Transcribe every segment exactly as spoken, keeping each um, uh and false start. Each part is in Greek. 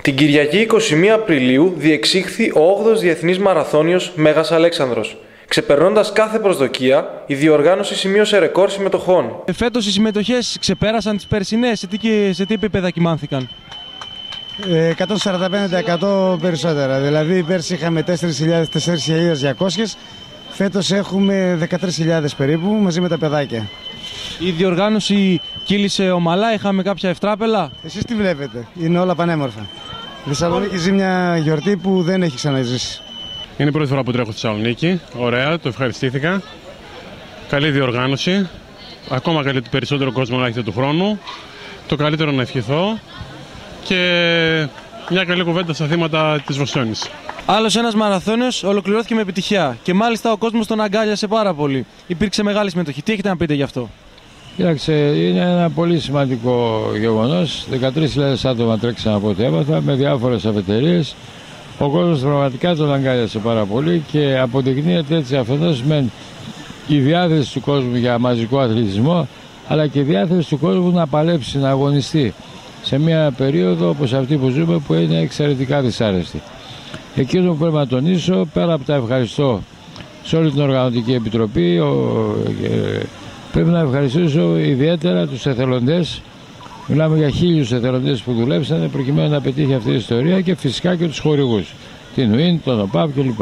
Την Κυριακή εικοστή πρώτη Απριλίου διεξήχθη ο όγδοος Διεθνής Μαραθώνιος Μέγας Αλέξανδρος. Ξεπερνώντας κάθε προσδοκία, η διοργάνωση σημείωσε ρεκόρ συμμετοχών. Φέτος οι συμμετοχές ξεπέρασαν τις περσινές, σε τι, σε τι επίπεδα κυμάνθηκαν? εκατόν σαράντα πέντε τοις εκατό περισσότερα. Δηλαδή πέρσι είχαμε τέσσερις χιλιάδες διακόσιες, φέτος έχουμε δεκατρείς χιλιάδες περίπου μαζί με τα παιδάκια. Η διοργάνωση κύλησε ομαλά, είχαμε κάποια ευτράπελα. Εσείς τι βλέπετε, είναι όλα πανέμορφα. Η Θεσσαλονίκη ζει μια γιορτή που δεν έχει ξαναζήσει. Είναι η πρώτη φορά που τρέχω στη Θεσσαλονίκη. Ωραία, το ευχαριστήθηκα. Καλή διοργάνωση. Ακόμα καλύτερο περισσότερο κόσμο να έχετε του χρόνου. Το καλύτερο να ευχηθώ. Και μια καλή κουβέντα στα θύματα της Βοσόνης. Άλλος ένας μαραθώνιος ολοκληρώθηκε με επιτυχία. Και μάλιστα ο κόσμος τον αγκάλιασε πάρα πολύ. Υπήρξε μεγάλη συμμετοχή. Τι έχετε να πείτε γι' αυτό? Κοίταξε, είναι ένα πολύ σημαντικό γεγονός. δεκατρείς χιλιάδες άτομα τρέξαν από ό,τι έμαθα με διάφορες αφετηρίες. Ο κόσμος πραγματικά τον αγκάλιασε πάρα πολύ και αποδεικνύεται έτσι αφενός με η διάθεση του κόσμου για μαζικό αθλητισμό, αλλά και η διάθεση του κόσμου να παλέψει, να αγωνιστεί σε μια περίοδο όπως αυτή που ζούμε, που είναι εξαιρετικά δυσάρεστη. Εκείνο που πρέπει να τονίσω, πέρα από τα ευχαριστώ σε όλη την Οργανωτική Επιτροπή, πρέπει να ευχαριστήσω ιδιαίτερα τους εθελοντές. Μιλάμε για χίλιους εθελοντές που δουλέψανε προκειμένου να πετύχει αυτή η ιστορία, και φυσικά και τους χορηγούς, την ΟΥΙΝ, τον ΟΠΑΒ κλπ.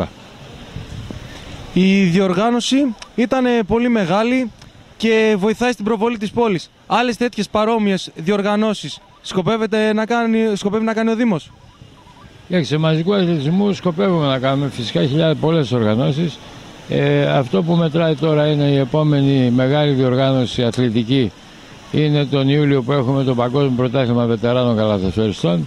Η διοργάνωση ήταν πολύ μεγάλη και βοηθάει στην προβολή της πόλης. Άλλες τέτοιες παρόμοιες διοργανώσεις σκοπεύετε να κάνει, σκοπεύει να κάνει ο Δήμος? Για σε μαζικού αθλητισμού σκοπεύουμε να κάνουμε φυσικά χιλιάδες πολλές οργανώσεις. Ε, αυτό που μετράει τώρα είναι η επόμενη μεγάλη διοργάνωση αθλητική. Είναι τον Ιούλιο που έχουμε το Παγκόσμιο Πρωτάθλημα Βετεράνων Καλαθοσφαιριστών.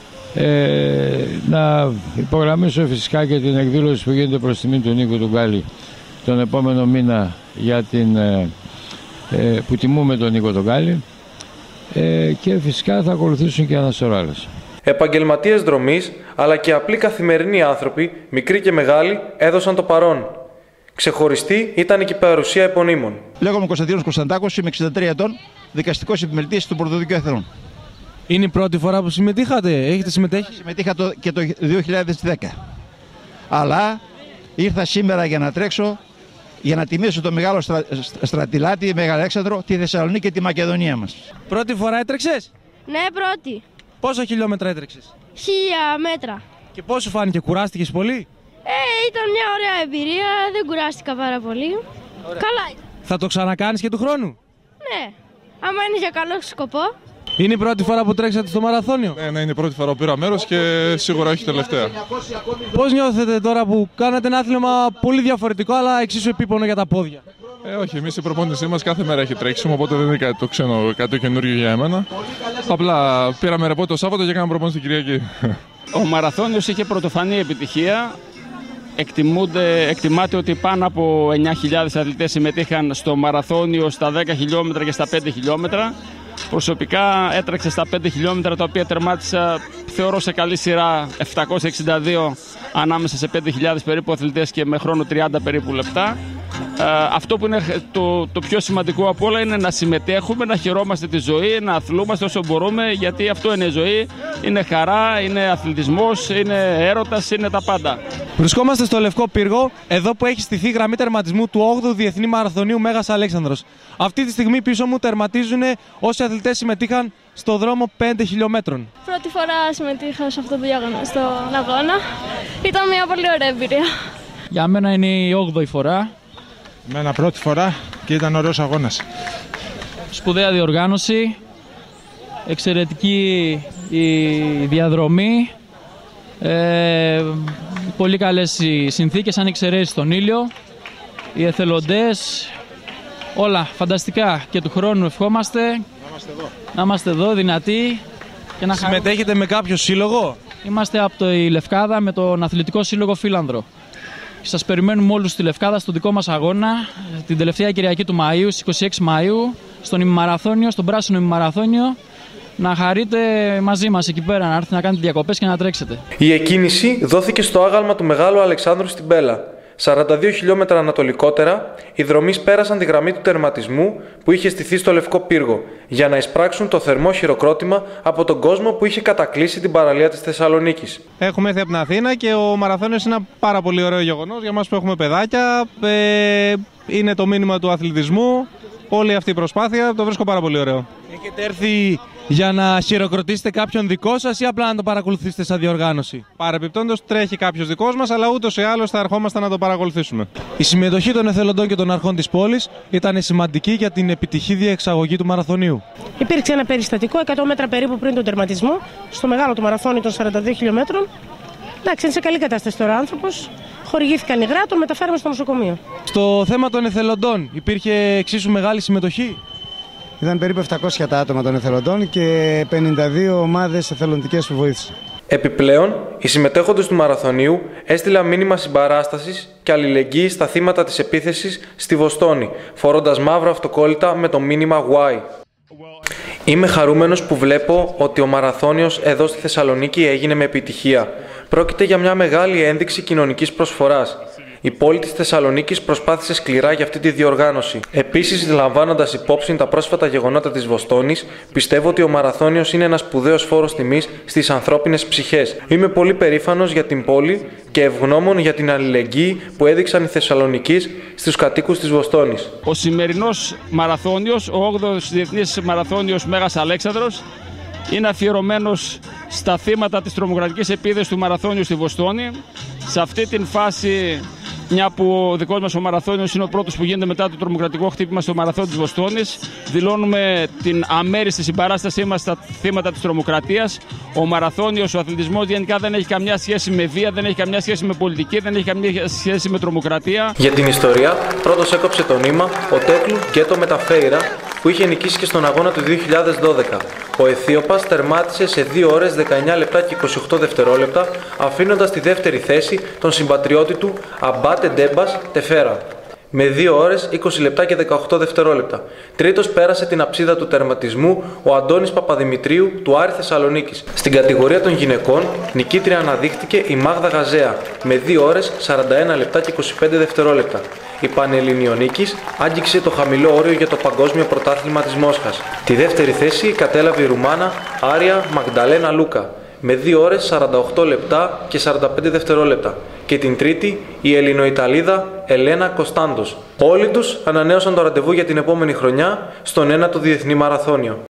Ε, να υπογραμμίσω φυσικά και την εκδήλωση που γίνεται προς τιμή του Νίκου Τουγκάλη τον επόμενο μήνα, για την, ε, ε, που τιμούμε τον Νίκο Τουγκάλη, ε, και φυσικά θα ακολουθήσουν και ένα σωρό άλλες. Επαγγελματίες δρομής αλλά και απλοί καθημερινοί άνθρωποι, μικροί και μεγάλοι, έδωσαν το παρόν. Ξεχωριστή ήταν και η παρουσία επωνύμων. Λέγομαι Κωνσταντίνος Κωνσταντάκος, είμαι εξήντα τρία ετών, δικαστικός επιμελητής του Πρωτοδικείου Εθνών. Είναι η πρώτη φορά που συμμετείχατε, έχετε συμμετέχει? Συμμετείχα το, και το δύο χιλιάδες δέκα. Αλλά ήρθα σήμερα για να τρέξω, για να τιμήσω το μεγάλο στρα, στρατιλάτη, Μέγα Αλέξανδρο, τη Θεσσαλονίκη και τη Μακεδονία μας. Πρώτη φορά έτρεξες? Ναι, πρώτη. Πόσα χιλιόμετρα έτρεξες? Χίλια μέτρα. Και πώς σου φάνηκε, κουράστηκες πολύ? Ε, ήταν μια ωραία εμπειρία, δεν κουράστηκα πάρα πολύ. Ωραία. Καλά ήταν. Θα το ξανακάνεις και του χρόνου? Ναι, άμα είναι για καλό σκοπό. Είναι η πρώτη φορά που τρέξατε στο μαραθώνιο? Ναι, ναι, είναι η πρώτη φορά που πήρα μέρος και σίγουρα όχι τελευταία. Πώς νιώθετε τώρα που κάνατε ένα άθλημα πολύ διαφορετικό αλλά εξίσου επίπονο για τα πόδια? Ε, όχι, εμείς η προπόνησή μας κάθε μέρα έχει τρέξιμο, οπότε δεν είναι κάτι το ξένο, κάτι το καινούργιο για εμένα. Απλά πήραμε ρεπό το Σάββατο και κάναμε προπόνηση την Κυριακή. Ο μαραθώνιος είχε πρωτοφανή επιτυχία. Εκτιμούνται, εκτιμάται ότι πάνω από εννιά χιλιάδες αθλητές συμμετείχαν στο μαραθώνιο στα δέκα χιλιόμετρα και στα πέντε χιλιόμετρα. Προσωπικά έτρεξα στα πέντε χιλιόμετρα, τα οποία τερμάτισα θεωρώ σε καλή σειρά επτακόσια εξήντα δύο ανάμεσα σε πέντε χιλιάδες περίπου αθλητές και με χρόνο τριάντα περίπου λεπτά. Ε, αυτό που είναι το, το πιο σημαντικό από όλα είναι να συμμετέχουμε, να χαιρόμαστε τη ζωή, να αθλούμαστε όσο μπορούμε, γιατί αυτό είναι η ζωή, είναι χαρά, είναι αθλητισμός, είναι έρωτας, είναι τα πάντα. Βρισκόμαστε στο Λευκό Πύργο, εδώ που έχει στηθεί γραμμή τερματισμού του όγδοου Διεθνή Μαραθωνίου Μέγας Αλέξανδρος. Αυτή τη στιγμή πίσω μου τερματίζουν όσοι αθλητές συμμετείχαν στο δρόμο πέντε χιλιόμετρων. Πρώτη φορά συμμετείχα σε αυτό το διάγωνο, στον αγώνα. Ήταν μια πολύ ωραία εμπειρία. Για μένα είναι η όγδοη φορά. Εμένα πρώτη φορά και ήταν ωραίος αγώνας. Σπουδαία διοργάνωση, εξαιρετική η διαδρομή, ε, πολύ καλές οι συνθήκες, αν εξαιρέσεις τον ήλιο, οι εθελοντές, όλα φανταστικά, και του χρόνου ευχόμαστε να είμαστε εδώ, να είμαστε εδώ δυνατοί. Και να συμμετέχετε χαρούμε. Με κάποιο σύλλογο? Είμαστε από το η Λευκάδα με τον Αθλητικό Σύλλογο Φίλανδρο. Σας περιμένουμε όλους στη Λευκάδα στο δικό μας αγώνα την τελευταία Κυριακή του Μαΐου, στις είκοσι έξι Μαΐου, στον ημιμαραθώνιο, στον πράσινο ημιμαραθώνιο. Να χαρείτε μαζί μας εκεί πέρα, να έρθετε να κάνετε διακοπές και να τρέξετε. Η εκκίνηση δόθηκε στο άγαλμα του Μεγάλου Αλεξάνδρου στην Πέλα. σαράντα δύο χιλιόμετρα ανατολικότερα, οι δρομείς πέρασαν τη γραμμή του τερματισμού που είχε στηθεί στο Λευκό Πύργο, για να εισπράξουν το θερμό χειροκρότημα από τον κόσμο που είχε κατακλείσει την παραλία της Θεσσαλονίκης. Έχουμε έρθει από την Αθήνα και ο μαραθώνιος είναι ένα πάρα πολύ ωραίο γεγονός για μας που έχουμε παιδάκια. Ε, είναι το μήνυμα του αθλητισμού. Όλη αυτή η προσπάθεια το βρίσκω πάρα πολύ ωραίο. Έχετε έρθει για να χειροκροτήσετε κάποιον δικό σας ή απλά να το παρακολουθήσετε σαν διοργάνωση? Παρεπιπτόντως τρέχει κάποιος δικός μας, αλλά ούτως ή άλλως θα ερχόμαστε να το παρακολουθήσουμε. Η συμμετοχή των εθελοντών και των αρχών της πόλης ήταν σημαντική για την επιτυχή διεξαγωγή του μαραθωνίου. Υπήρξε ένα περιστατικό εκατό μέτρα περίπου πριν τον τερματισμό, στο μεγάλο του μαραθώνιο των σαράντα δύο χιλιόμετρων. Εντάξει, είναι σε καλή κατάσταση τώρα ο άνθρωπος. Χορηγήθηκαν υγρά, τον μεταφέραμε στο νοσοκομείο. Στο θέμα των εθελοντών, υπήρχε εξίσου μεγάλη συμμετοχή? Ήταν περίπου επτακόσια τα άτομα των εθελοντών και πενήντα δύο ομάδες εθελοντικές που βοήθησαν. Επιπλέον, οι συμμετέχοντες του μαραθωνίου έστειλαν μήνυμα συμπαράστασης και αλληλεγγύης στα θύματα της επίθεσης στη Βοστόνη, φορώντας μαύρα αυτοκόλλητα με το μήνυμα Why. Είμαι χαρούμενος που βλέπω ότι ο μαραθώνιος εδώ στη Θεσσαλονίκη έγινε με επιτυχία. Πρόκειται για μια μεγάλη ένδειξη κοινωνικής προσφοράς. Η πόλη της Θεσσαλονίκης προσπάθησε σκληρά για αυτή τη διοργάνωση. Επίσης, λαμβάνοντας υπόψη τα πρόσφατα γεγονότα της Βοστόνης, πιστεύω ότι ο μαραθώνιος είναι ένας σπουδαίος φόρος τιμής στις ανθρώπινες ψυχές. Είμαι πολύ περήφανος για την πόλη και ευγνώμων για την αλληλεγγύη που έδειξαν οι Θεσσαλονικείς στους κατοίκους της Βοστόνης. Ο σημερινός μαραθώνιος, ο όγδοος Διεθνής Μαραθώνιος Μέγας Αλέξανδρος, είναι αφιερωμένος στα θύματα της τρομοκρατικής επίθεσης του μαραθώνιου στη Βοστόνη. Σε αυτή την φάση, μια που ο δικός μας ο μαραθώνιος είναι ο πρώτος που γίνεται μετά το τρομοκρατικό χτύπημα στο μαραθώνιο της Βοστόνης, δηλώνουμε την αμέριστη συμπαράστασή μας στα θύματα της τρομοκρατίας. Ο μαραθώνιος, ο αθλητισμός γενικά δεν έχει καμιά σχέση με βία, δεν έχει καμιά σχέση με πολιτική, δεν έχει καμιά σχέση με τρομοκρατία. Για την ιστορία, πρώτος έκοψε το νήμα ο Τέκλου Γκέτο Μεταφέιρα, που είχε νικήσει και στον αγώνα του δύο χιλιάδες δώδεκα. Ο Αιθίωπας τερμάτισε σε δύο ώρες δεκαεννιά λεπτά και είκοσι οκτώ δευτερόλεπτα, αφήνοντας στη δεύτερη θέση τον συμπατριώτη του Αμπάτε Ντέμπας Τεφέρα με δύο ώρες είκοσι λεπτά και δεκαοκτώ δευτερόλεπτα. Τρίτος πέρασε την αψίδα του τερματισμού ο Αντώνης Παπαδημητρίου του Άρη Θεσσαλονίκης. Στην κατηγορία των γυναικών, νικήτρια αναδείχθηκε η Μάγδα Γαζέα με δύο ώρες σαράντα ένα λεπτά και είκοσι πέντε δευτερόλεπτα. Η Πανελληνιονίκης άγγιξε το χαμηλό όριο για το παγκόσμιο πρωτάθλημα της Μόσχας. Τη δεύτερη θέση κατέλαβε η Ρουμάνα Άρια Μαγδαλένα Λούκα με δύο ώρες σαράντα οκτώ λεπτά και σαράντα πέντε δευτερόλεπτα. Και την τρίτη η Ελληνοϊταλίδα Ελένα Κωνστάντος. Όλοι τους ανανέωσαν το ραντεβού για την επόμενη χρονιά στον ένατο Διεθνή Μαραθώνιο.